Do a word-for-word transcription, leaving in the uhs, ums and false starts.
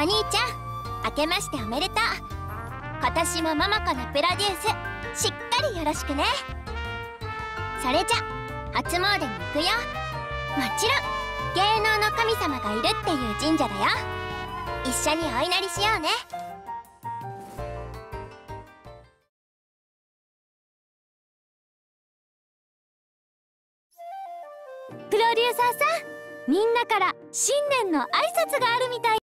お兄ちゃん、明けましておめでとう。今年もママ子のプロデュースしっかりよろしくね。それじゃ初詣に行くよ。もちろん芸能の神様がいるっていう神社だよ。一緒にお祈りしようね。 プロデューサーさん、みんなから新年の挨拶があるみたい。